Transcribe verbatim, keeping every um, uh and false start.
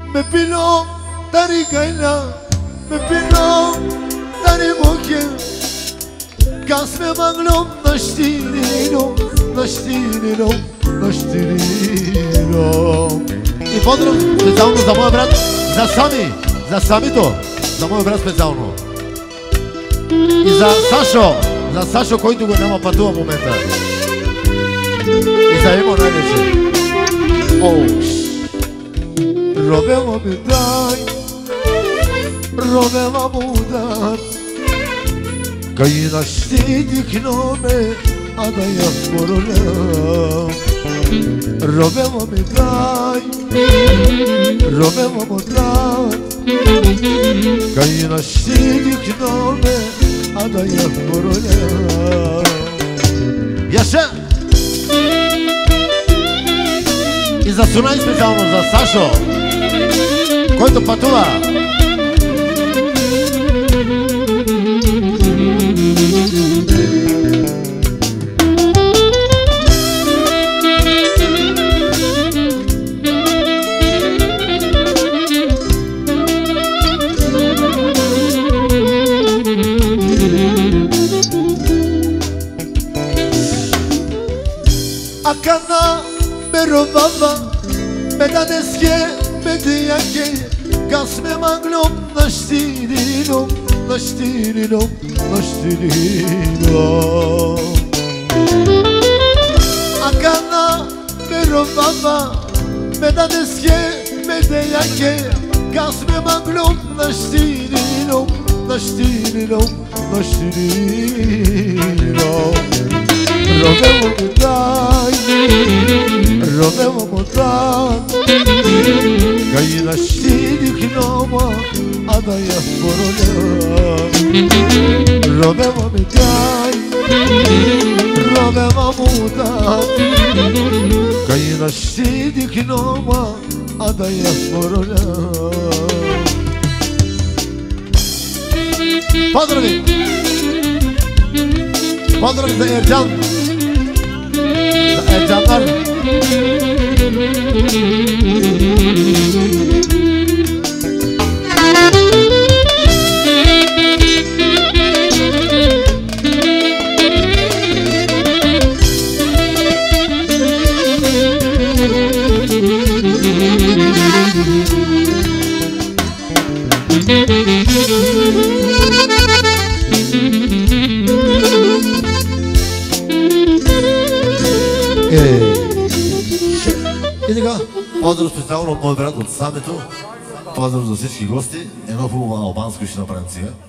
με πίνω τα ρικαϊλά, με πίνω τα ρημόκια. Κας με μαγλό να στήρινω, να στήρινω, να στήρινω. I pozdrav specijalno za moj brat, za Sami, za Samito, za moj brat specijalno. I za Sašo, za Sašo koji dugo nema patuva momenta. I za Emo najveće. Rovela mi daj, rovela mu dat, kaj na štiti knome, a da ja poroljam. Rovela mi daj, rovela mu dat, kaj na štiti knome, a da ja poroljam. Jaše! I za Sunaj specijalno, za Sašo, който пътува. Акана ме ровава, ме дадеске, ме дияке, кас ме маглом на штирином, на штирином, на штирином. Акана ме ровава, ме дадеске, ме дияке, кас ме маглом на штирином, на штирином, на штирином. Rovela mu daj, rovela mu dat, kaj na štiri knoma, a da ja poroljam. Rovela mi daj, rovela mu dat, kaj na štiri knoma, a da ja poroljam. Pozdravi! Pozdrav za Ercan, za Ercanlar. И така, поздрав специално от мой брат от Самето, поздрав за всички гости, едно хубаво албанско ще направим сега.